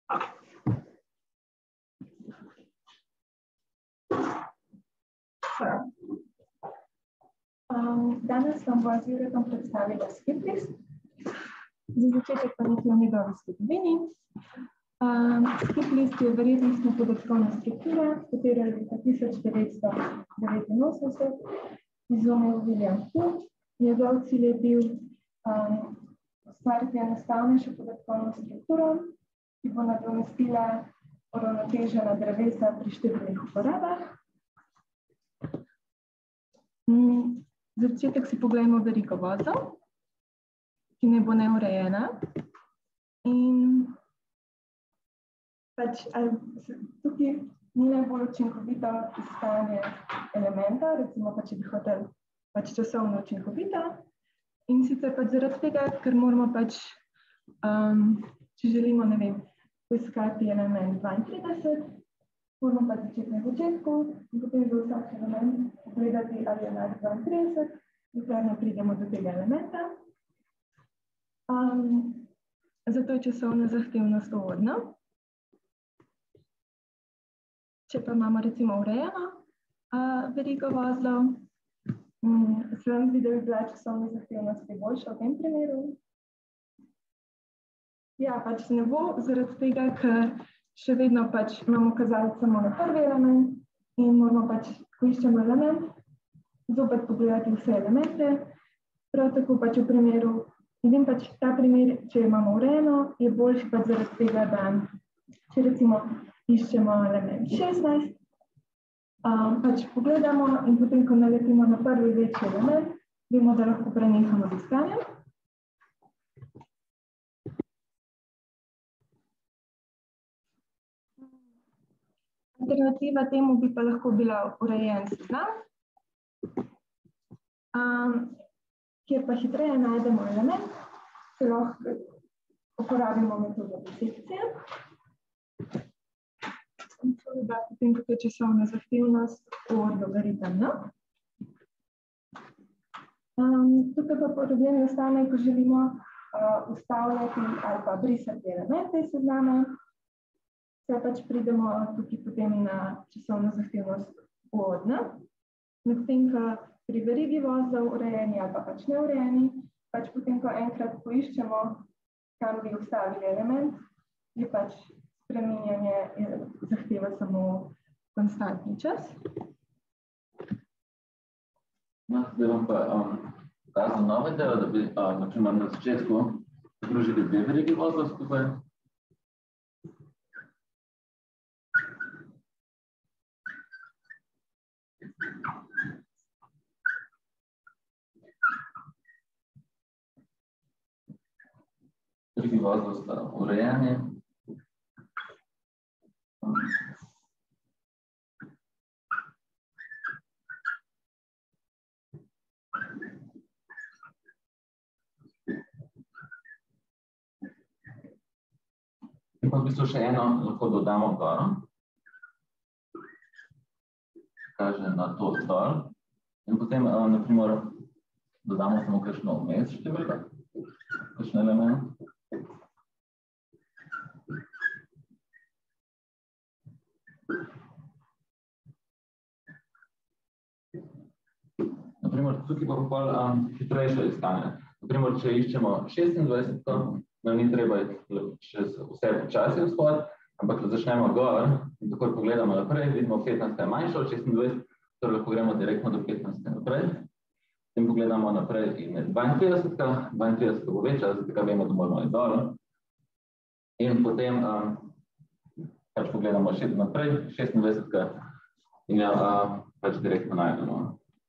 Danes vam bo z Juretom predstavila Skiplist. Za začetek pa nekaj o njegovi zgodovini. Skiplist je verjetnostna podatkovna struktura, katero je leta 1989 izumil William Hunt. Njegov cilj je bil ustvariti enostavnejšo podatkovno strukturo, ki bo nadomestila uravnotežena drevesa pri številnih uporabah. Za začetek si pogledamo verigo vozov, ki ne bo neurejena. In tukaj ni najbolj učinkovito iskanje elementa, recimo če bi hotel časovno učinkovito. In sicer zaradi tega, ker moramo če želimo, poiskati element 32, moramo začeti na začetku in potem za vsak element pogledati, ali je enak 32, dokler ne pridemo do tega elementa. Zato je časovna zahtevnost uvodna. Če pa imamo recimo urejeno verigo vozlov, se vam zdi, da bi bila časovna zahtevnost boljša v tem primeru? Ja, ne bo, zaradi tega, ker še vedno imamo kazalec samo na prvi element in moramo ko iščemo element, zopet pogledati vse elemente. Prav tako v primeru, in ta primer, če imamo urejeno, je boljši zaradi tega, da če recimo iščemo element 16, pogledamo in potem, ko naletimo na prvi večji element, vemo, da lahko prenehamo z iskanjem. Alternativa temu bi pa lahko bila urejen seznam, kjer pa hitreje najdemo element, ki lahko uporabimo metodo disekcije. In to je potem tukaj časovna zahtevnost od logaritem N. Tukaj pa problem nastane, ko želimo ustavljati ali pa brisati elemente iz seznama. Se pridemo tukaj potem na časovno zahtevnost uvodna. Medtem, ko pri verigi vozov urejeni ali pa neurejeni, potem, ko enkrat poiščemo, kam bi ustavili element, je spreminjanje zahteva samo konstantni čas. Zdaj vam pa pokazal nove delo, da bi na začetku združili dve verigi vozov skupaj. Verigi vozov sta urejeni. In pa v bistvu še eno lahko dodamo gor. Kaže na to dol. In potem, na primer, dodamo samo kakšno vmes številko, kakšen element. Naprimer, tukaj pa bolj hitrejše iskanje. Naprimer, če iščemo 26, nam ni treba čez vse počasi vzhod, ampak da začnemo gor in takoj pogledamo naprej, vidimo 15 je manjša od 26, torej lahko gremo direktno do 15 naprej. Potem pogledamo naprej in je 32, 32 bo večja, zato tega vemo, da moramo iti dol. In potem pogledamo še naprej, 26 in jo direktno najdemo.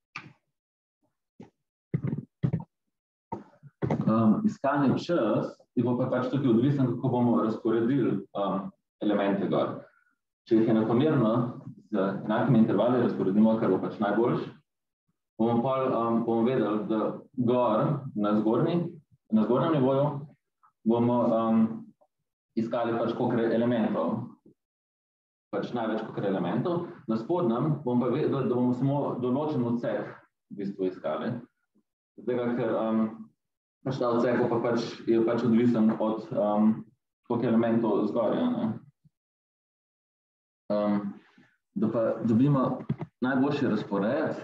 Iskanje čas je bo pa tukaj odvisen, kako bomo razporedili elemente gor. Če jih enakomerno z enakimi intervali razporedimo, kar bo najboljš, bomo vedeli, da gor na zgornjem nivoju bomo iskali koliko elementov, največ koliko elementov. Na spodnjem bomo pa vedeli, da bomo samo določen odsek v bistvu iskali. Zdaj, ker ta odsek je odvisen od koliko elementov zgorja. Da pa dobimo najboljši razpored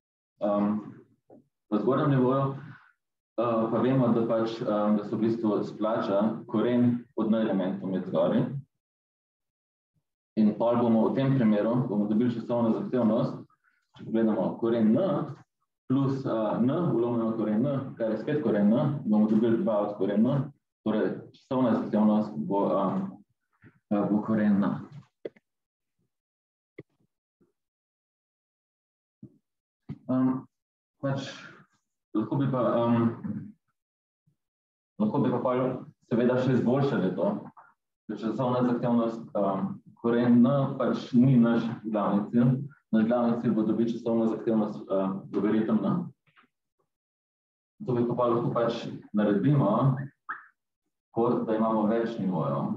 v zgornjem nivoju, pa vemo, da pač da se v bistvu splača koren od n elementov med zgori. In pol bomo v tem primeru dobili časovno zahtevnost, če pogledamo koren n plus n, ulomljeno koren n, kar je spet koren n, bomo dobili 2 od koren n, torej časovna zahtevnost bo koren n. Pač lahko bi pa pol seveda še izboljšali to, ker časovna zahtevnost koren n pač ni naš glavni cilj. Naš glavni cilj bo dobiti časovno zahtevnost logaritem n. To bi pa lahko pač naredimo, kot da imamo več nivojev.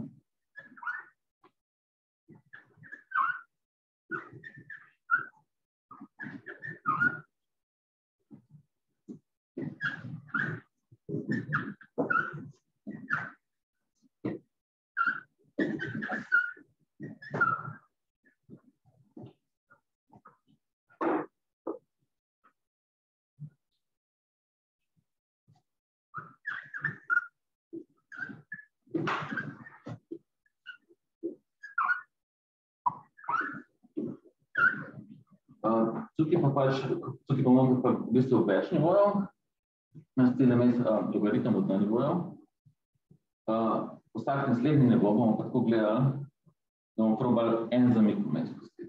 Tukaj bomo pa v bistvu več nivojev, naš cilj je imeti logaritem od n nivojev. Vsak naslednji nivo bomo pa tako gledali, da bomo probali en zamik vmes pustiti.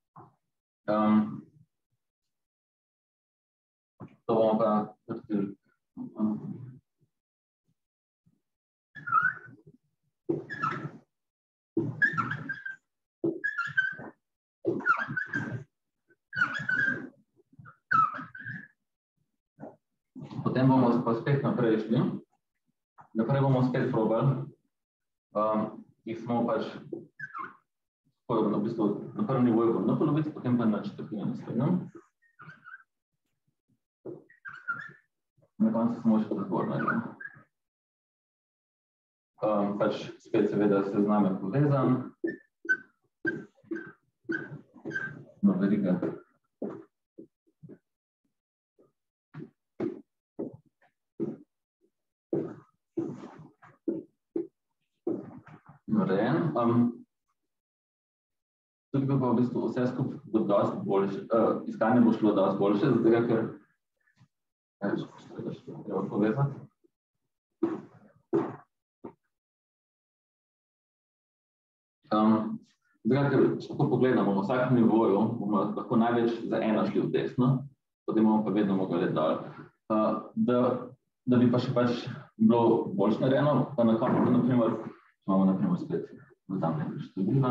To bomo pa naredili. Potem bomo pa spet naprej šli. Naprej bomo spet probali. Jih smo pač v bistvu na prvem nivoju bo na polovici, potem pa na četrtini naslednjem. Na koncu smo še zgornjega. Pač spet seveda seznam je povezan. No, veriga. Narejen. Tukaj pa v bistvu vse skupaj bo dosti boljše, iskanje bo šlo dosti boljše, zato ker treba povezati. Zato ker, če tako pogledamo, v vsakem nivoju bomo lahko največ za eno šli v desno, potem bomo pa vedno mogli dol. Da bi pa še pač bilo boljše narejeno, pa na koncu, naprimer, imamo naprimer spet v tam nekaj števila.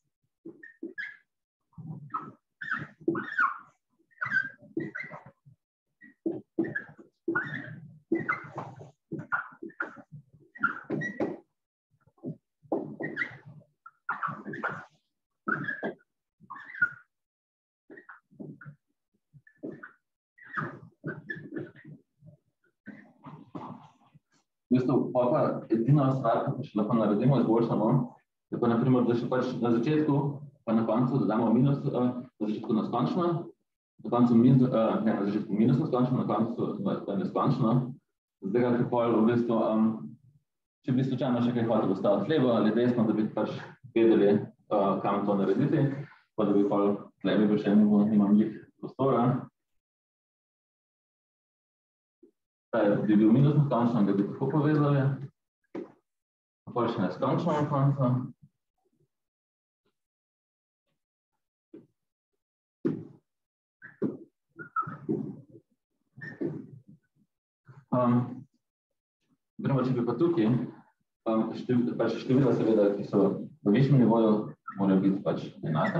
V bistvu pa edina stvar, ki še lahko naredimo, izboljšamo, je pa naprimer, da še pač na začetku, pa na koncu dodamo minus, na začetku neskončno, na začetku minus neskončno, na koncu neskončno. Zdaj, ker pol v bistvu, če bi slučajno še kaj hotel postaviti levo ali desno, da bi pač vedeli, kam to narediti, pa da bi pol tlebe še nimam njih prostora. Bi bil minus neskončno, da bi tako povezali. Pol še neskončno na koncu. Če bi pa tukaj, števila seveda, ki so v višjem nivoju, morajo biti pač enaka.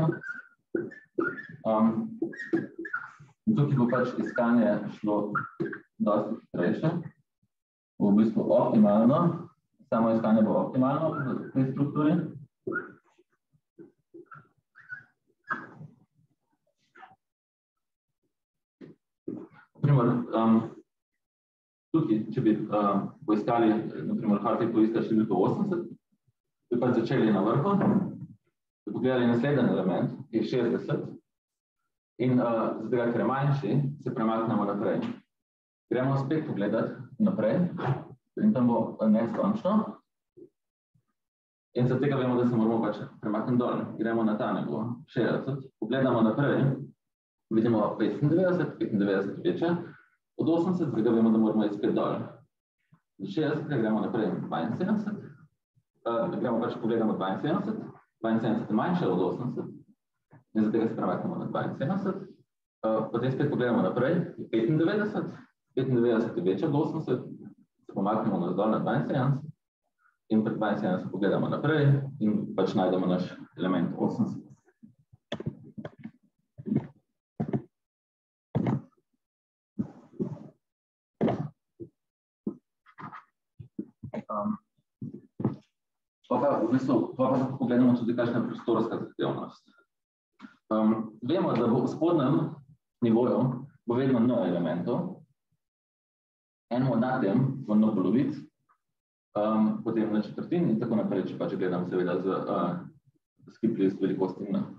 Tukaj bo pač iskanje šlo dosti hitrejše, v bistvu optimalno, samo iskanje bo optimalno v tej strukturi. Naprimer, tukaj, če bi poiskali, naprimer, hoteli poiskati številko 80, bi pa začeli na vrhu, bi pogledali naslednji element, ki je 60, in zato, ker je manjši, se premaknemo naprej. Gremo spet pogledati naprej, in tam bo neskončno. In zato tega vemo, da se moramo pač premakniti dol. Gremo na ta nivo, 60, pogledamo naprej, vidimo 95, 95 večja, od 80, tega vemo, da moramo iti spet dol. Od 60 gremo naprej 72, gremo pač pogledamo 72, 72 je manjša od 80, in zato tega se premaknemo na 72, potem spet pogledamo naprej, 95, 95 je večja od 80, se pomaknemo navzdol na 72, in pri 72 pogledamo naprej in pač najdemo naš element 80. Pa pogledamo tudi, kakšna je prostorska zahtevnost. Vemo, da v spodnjem nivoju bo vedno n elementov, enemu nad tem bo n polovic, potem na četrtin in tako naprej, če pač gledam seveda z skipli z velikosti n.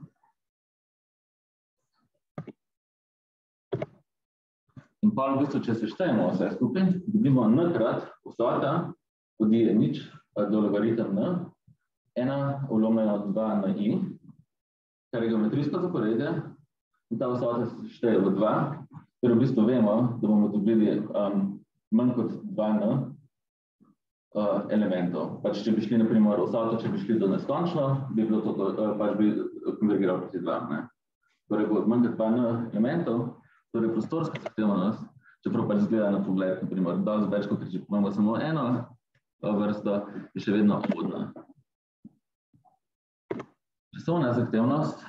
In pa v bistvu, če seštejemo vse skupaj, dobimo n krat vsota od i je nič do logaritem n, 1 vlomljeno 2 na i, kar je geometrijsko zaporedje, in ta vsota se sešteje v 2, ker v bistvu vemo, da bomo dobili manj kot 2 n elementov. Pač, če bi šli, na primer, vsoto, če bi šli do neskončno, bi bilo to, pač bi konvergiral proti 2, ne. Torej bo manj kot 2 n elementov, torej prostorska zahtevnost, čeprav pač zgleda na pogled, na primer, dosti več, kot če imamo samo eno vrsto, je še vedno obvodna. Časovna zahtevnost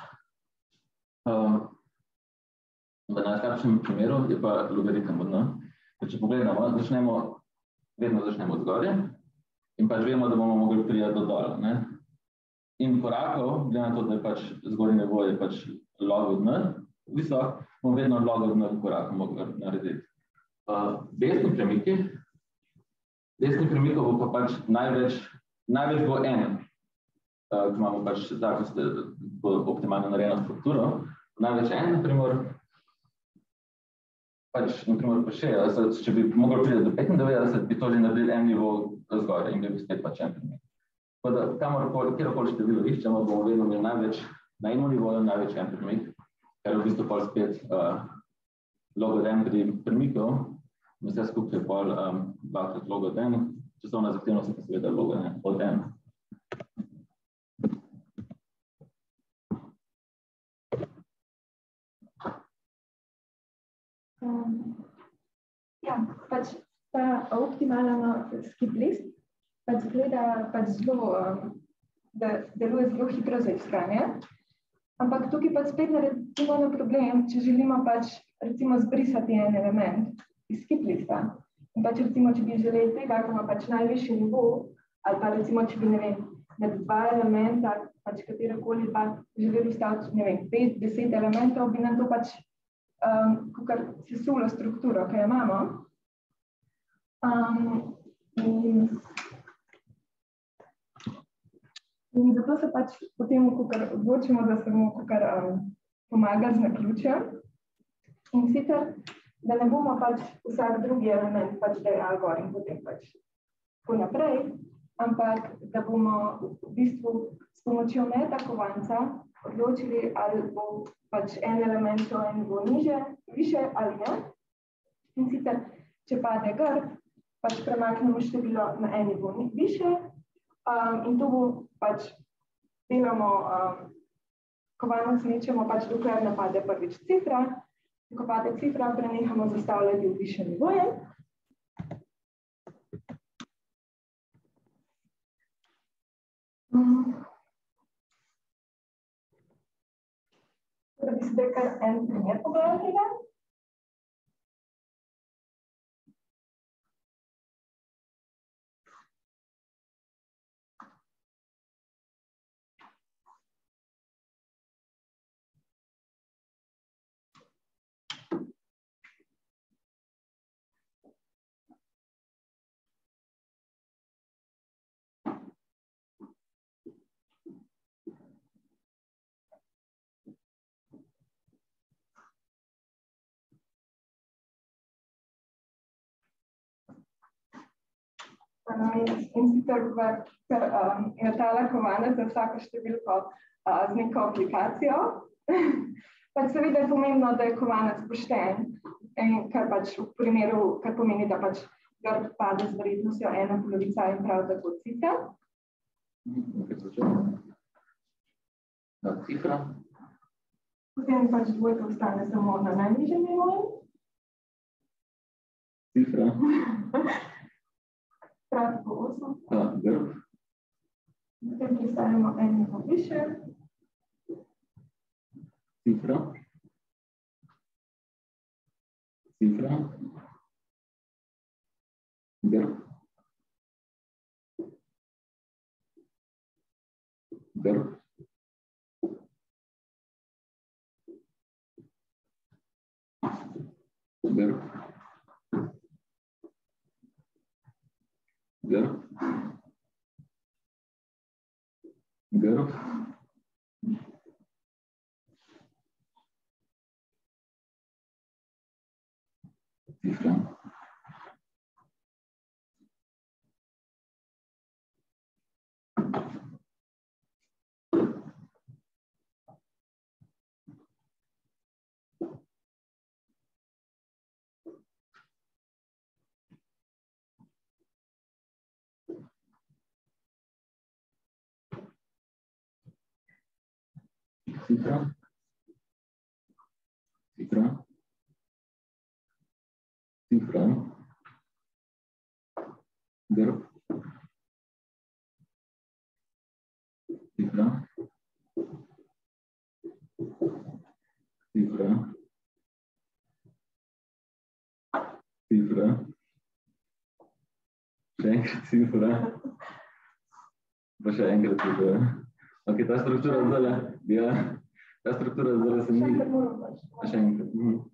v najslabšem primeru je pa logaritem od n. Če pogledamo, vedno začnemo od zgoraj in pač vemo, da bomo mogli priti do dol, ne. In korakov, glede na to, da je pač zgornji nivo je pač log od n, visok, bomo vedno log od n korakov mogli narediti. Desni premikov bo pa pač največ bo n, ki imamo pač tako optimalno narejeno strukturo, največ n, na primer, pač, na primer, pa 60, če bi mogli priti do 95, bi to že naredili en nivo zgoraj in bi spet pač en premik. Tako da, kjerokoli število iščemo, bomo vedno imeli največ na enem nivoju največ en premik, kar je v bistvu pol spet log od n pri premikov, in vse skupaj je pol dvakrat log od n, časovna zahtevnost je pa seveda log od n. Ja, pač ta optimalna skip list pač zgleda pač zelo, da deluje zelo hitro za iskanje, ampak tukaj pač spet naredimo na problem, če želimo pač recimo zbrisati en element iz skip lista. In pač recimo, če bi želeli tega, ko ima pač najvišji nivo, ali pa recimo, če bi, ne vem, med dva elementa, pač katerakoli dva, želeli vstaviti, ne vem, 5-10 elementov, bi nam to pač kakor sesulo strukturo, ki jo imamo. In zato se pač potem odločimo, da se bomo pomagali z naključjem. In sicer, da ne bomo pač vsak drugi element pač dajali gor in potem pač tako naprej, ampak da bomo v bistvu s pomočjo meta kovanca odločili, ali bo pač en element šel en nivo niže, više ali ne. In sicer, če pade gor, pač premaknemo število na en nivo više, in to bo pač delamo, kovanec mečemo pač dokler ne pade prvič cifra, ko pade cifra, prenehamo zastavljati v više nivoje. Da bi sedaj kar en primer pogledal tega. In sicer je tale kovanec za vsako številko z neko aplikacijo. Pač seveda je pomembno, da je kovanec pošten, kar pač v primeru, kar pomeni, da pač grb pade z verjetnostjo 1/polovica in prav tako cifra. Cifra. Potem pač dvojka ostane samo na najnižjem nivoju. Cifra. Prav tako 8. Grb. Potem pristavimo en nivo više. Cifra. Cifra. Grb. Grb. Grb. Grb. Grb. Cifra. Cifra. Cifra. Cifra. Grb. Cifra. Cifra. Cifra. Še enkrat cifra. Pa še enkrat cifra. Ok, ta struktura zdaj, ja, ta struktura zdaj se ni... Še enkrat.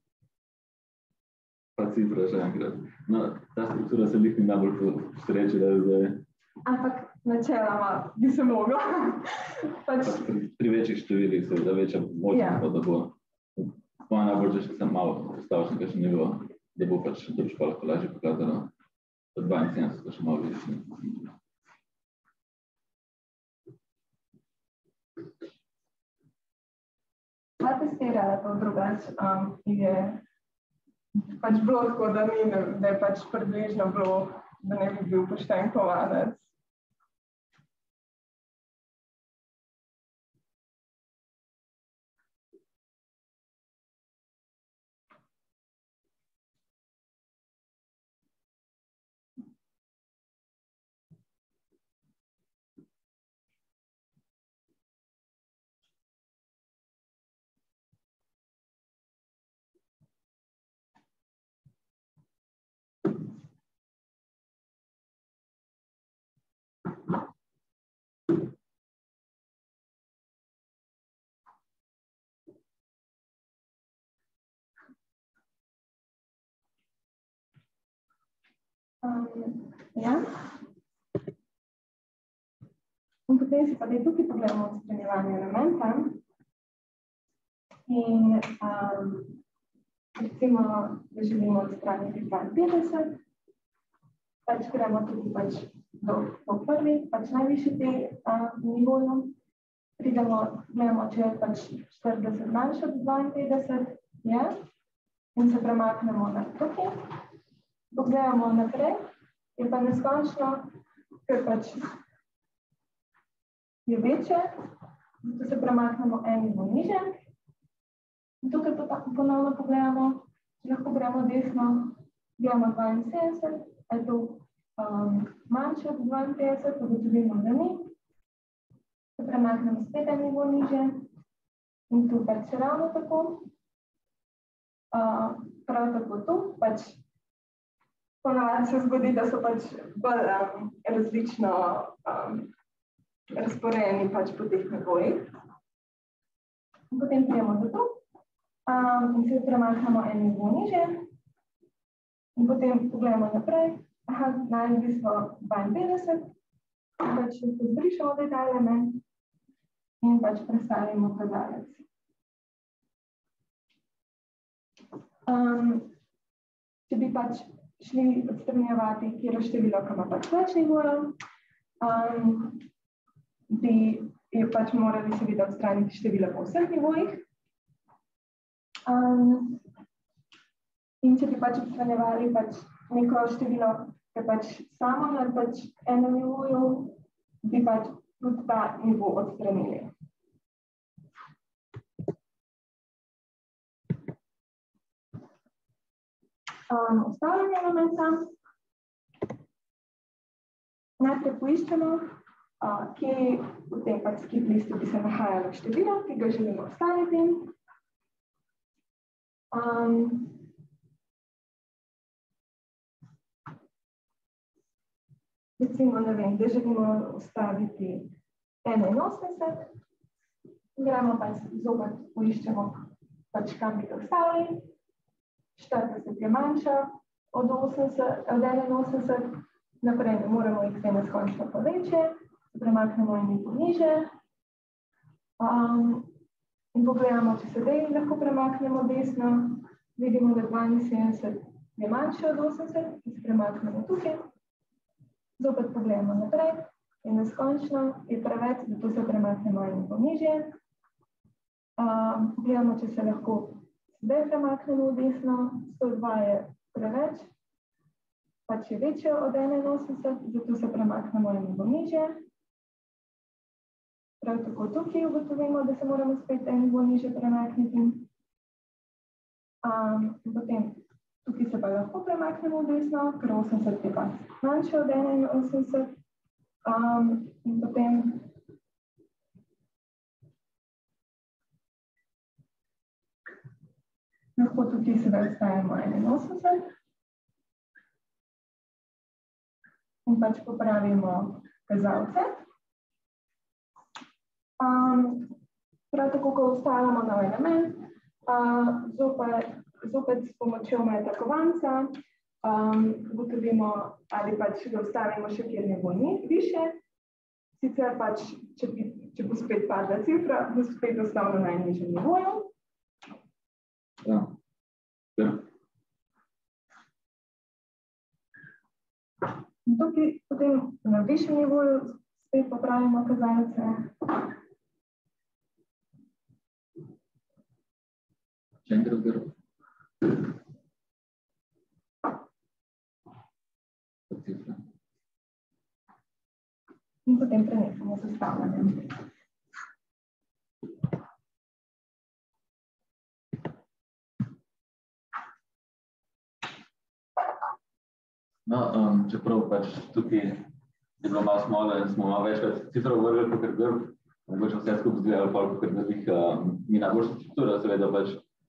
Pa cifra še enkrat. No, ta struktura se lih ni najbolj srečila zdaj. Ampak načeloma bi se mogla. Pri večjih številih se da večja možnost, da bo. Moja najbolj, če sem malo postaviš na kakšen nivo, da bo pač pa lahko lažje pokazano. 72 še malo višji. Sva testirala to drugače je pač bilo tako, da je pač približno bilo, da ne bi bil pošten kovanec. Ja. In potem si pa tukaj pogledamo odstranjevanje elementa. In recimo, da želimo odstraniti 52, pač gremo tudi pač do prvi, pač najvišji te nivoju. Pridemo, gledamo, če je pač 40 manjše od 52, je, in se premaknemo na tukaj. Pogledamo naprej, je pa neskončno, ker pač je večje, zato se premaknemo en nivo niže. In tukaj ponovno pogledamo, če lahko gremo desno, gledamo 72, je to manjše od 52, ugotovimo, da ni. Se premaknemo spet en nivo niže in tu pač ravno tako. Prav tako tu, pač ponavadi se zgodi, da so pač bolj različno razporejeni pač po teh nivojih. Potem prijemo do tu in se premaknemo en nivo niže in potem pogledamo naprej. Najdli smo 52, pač zbrišemo ta element in pač prestavimo kazalec. Če bi pač šli odstranjevati kjero število, ki ima pač več nivojev, bi jo pač morali seveda odstraniti število po vseh nivojih. In če bi pač odstranjevali pač neko število, ki je pač samo na pač enem nivoju, bi pač tudi ta nivo odstranili. Ustavljanje elementa. Najprej poiščemo, kje v tem pač skip listu bi se nahajalo število, ki ga želimo ustaviti. Recimo, ne vem, da želimo ustaviti 81, gremo pač zopet poiščemo, pač kam bi ga ustavili. 40 je manjša od 81, naprej ne moremo jih neskončno pa večje, se premaknemo in jih niže. In pogledamo, če se zdaj lahko premaknemo desno, vidimo, da 72 je manjše od 80, in se premaknemo tukaj. Zopet pogledamo naprej in neskončno je preveč, zato se premaknemo in nižje. Pogledamo, če se lahko zdaj premaknemo v desno, 102 je preveč, pač je večje od 81, zato se premaknemo in nižje. Prav tako tukaj ugotovimo, da se moramo spet en nivo nižje premakniti. Potem tukaj se pa lahko premaknemo v desno, ker 80 je pa manjše od 81. In potem lahko tukaj sedaj stavimo 81 in pač popravimo kazalce. Prav tako, ko ustavljamo nov element, zopet s pomočjo metakovanca ugotovimo, ali pač ga ustavimo še kjer ne bo više. Sicer pač, če bo spet padla cifra, bo spet ostal na najnižjem nivoju. Tukaj potem na višjem nivoju spet popravimo kazalce. Še enkrat grb. In potem prenehamo z ustavljanjem. No, čeprav pač tukaj je bilo malo smole, smo malo večkrat cifro vrgli kakor grb, mogoče vse skupaj izgledalo pol kakor grb, ni najboljša struktura, seveda pač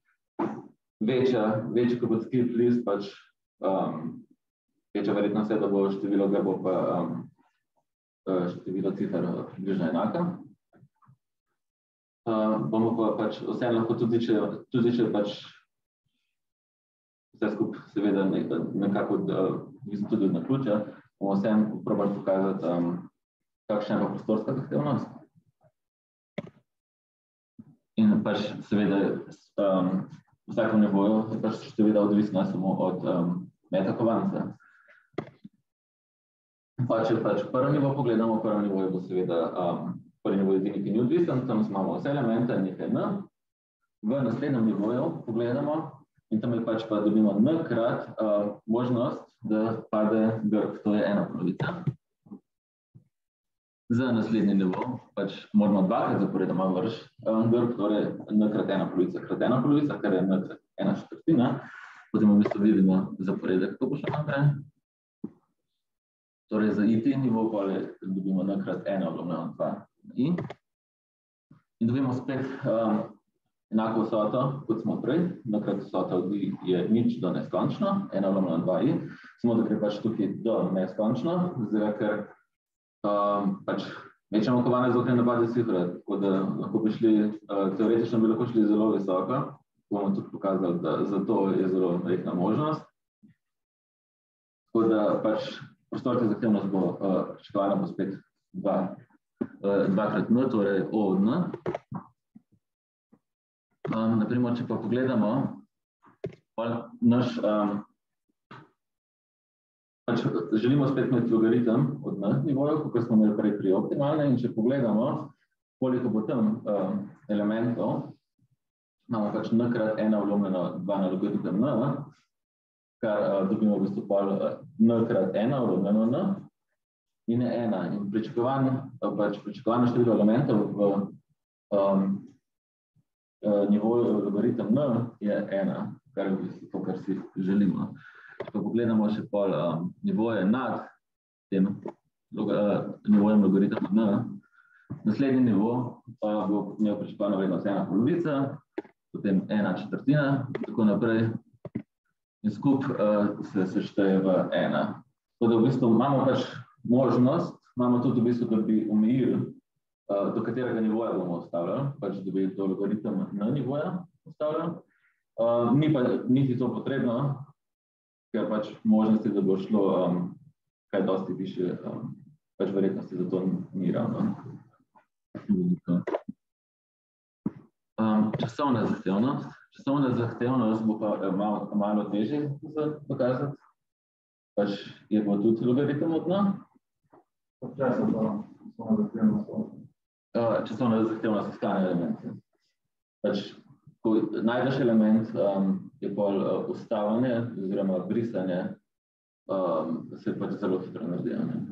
večji kot skip list, pač večja verjetnost je, da bo število grbov pa število cifr približno enaka. Bomo pa pač vseeno lahko tudi če pač vse skupaj seveda nekako odvisno tudi od naključja, bomo vseeno probali pokazati, kakšna je pa prostorska zahtevnost. In pač seveda v vsakem nivoju je pač števila odvisna samo od metakovanca. Pa če pač prvi nivo pogledamo, prvi nivo bo seveda prvi nivo edini, ki ni odvisen, tam imamo vse elemente, nekaj n. V naslednjem nivoju pogledamo in tam je pač pa dobimo n krat možnost, da pade grb, to je ena polovica. Za naslednji nivo pač moramo dvakrat zaporedoma vršiti grb, torej n krat ena polovica, kar je n krat ena četrtina. Potem v bistvu vidimo zaporedek, kako bo šlo naprej. Torej za IT nivo dobimo n krat 1 odlomljeno 2 i. In dobimo spet enako vsoto, kot smo prej. N krat vsota od i je nič do neskončno, 1 odlomljeno 2 i. Samo da gre pač tukaj do neskončno, zaradi ker pač večjemu kovanec dokaj ne pade cifra, tako da lahko bi šli, teoretično bi lahko šli zelo visoko. Bomo tudi pokazali, da zato je zelo rehna možnost. Tako da pač prostorska zahtevnost bo pričakovana bo spet 2 krat n, torej O od n. Naprimer, če pa pogledamo naš pač želimo spet imeti logaritem od n nivojev, kot smo imeli prej pri optimalne, in če pogledamo, koliko bo tam elementov, imamo pač n krat 1 vlomljeno 2 na logaritem n, kar dobimo v bistvu pol n krat 1 vlomljeno n, in je 1. In pričakovano število elementov v nivoju logaritem n je 1, kar je v bistvu to, kar si želimo. Če pa pogledamo še pol nivoje nad tem nivojem logaritma n, naslednji nivo pa bo imel pričakovano vrednost 1/2, potem 1/4, tako naprej, in skup se sešteje v 1. Tako da v bistvu imamo pač možnost, imamo tudi v bistvu, da bi omejili, do katerega nivoja bomo ostavljali, pač da bi do logaritem n nivoja ostavljali. Ni pa niti to potrebno, ker pač možnosti, da bo šlo kaj dosti višje, pač verjetnosti za to ni ravno. Časovna zahtevnost. Časovna zahtevnost bo pa malo težje dokazati. Pač je bo tudi logaritem od n. Časovna zahtevnost iskanja elementov. Pač, ko najdeš element, je pol ustavljanje oziroma brisanje, se pač zelo hitro naredi.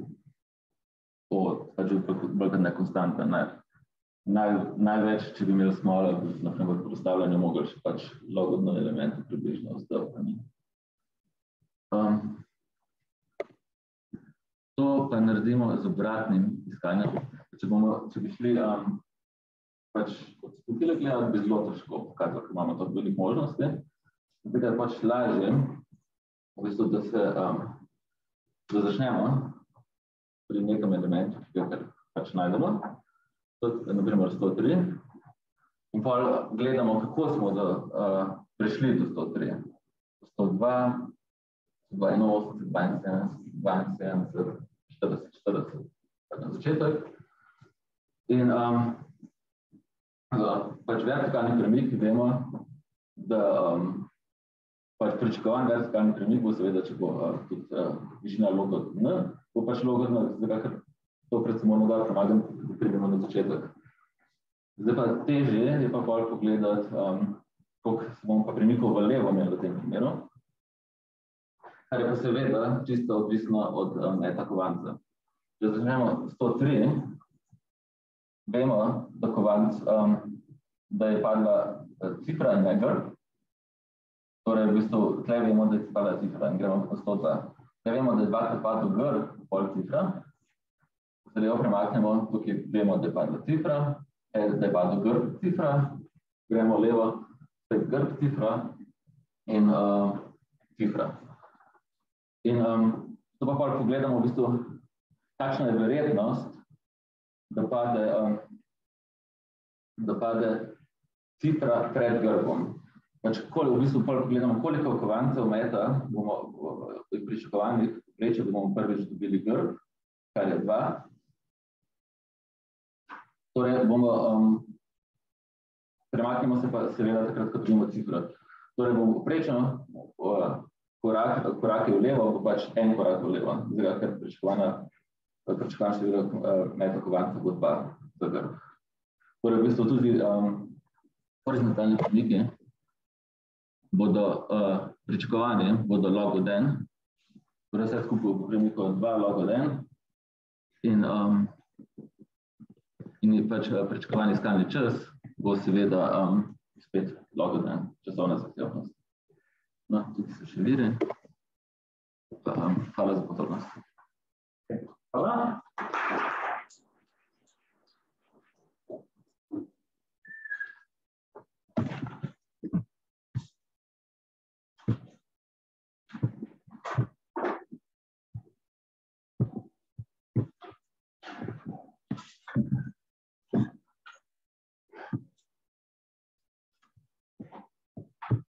Pač bolj kot nekonstantna. Največ, če bi imeli smolo, na primer pri ustavljanju mogli še pač log od n elementu približno ustavljanje. To pa naredimo z obratnim iskanjem. Če bi šli pač od skupile gledati, bi zelo težko pokazati, ker imamo tako veliko možnosti. Zato je pač lažje, v bistvu, da začnemo pri nekem elementu, ki ga pač najdemo, na primer 103, in pa gledamo, kako smo prišli do 103. 102, 82, 72, 40, 40, na začetek. In pač vertikalni premik vemo, da pač pričakovan vertikalni premik bo seveda, če bo tudi višina log od n, bo pač log od n, zdaj, ker to predvsem dol premagam, da pridemo na začetek. Zdaj pa težje je pa pol pogledati, koliko se bomo pa premikov v levo imeli v tem primeru, kar je pa seveda čisto odvisno od meta kovanca. Če začnemo 103, vemo, da kovanc, da je padla cifra in ne grb. Torej, v bistvu, tle vemo, da je padla cifra in gremo po 102. Tle vemo, da je dvakrat padla grb, pol cifra. Se levo premaknemo, tukaj vemo, da je padla cifra, da je padla grb cifra, gremo levo, spet grb cifra in cifra. In to pa pol pogledamo, v bistvu, kakšna je verjetnost, da pade cifra pred grbom. Pač, v bistvu pogledamo, koliko kovancev meta bomo pričakovanih preče, da bomo prvič dobili grb, kar je 2. Torej, premaknemo se pa seveda takrat, ko dobimo cifro. Torej, bomo prečno korake v levo, bo pač en korak v levo, zdaj, ker pričakovan število meta kovancev bo 2 za grb. Torej, v bistvu tudi horizontalni premiki bodo pričakovani, bodo log od n, torej vse skupaj bo premikov 2 log od n in je pač pričakovani iskalni čas bo seveda spet log od n, časovna zahtevnost. No, tukaj se še vidi. Hvala za pozornost. Hvala.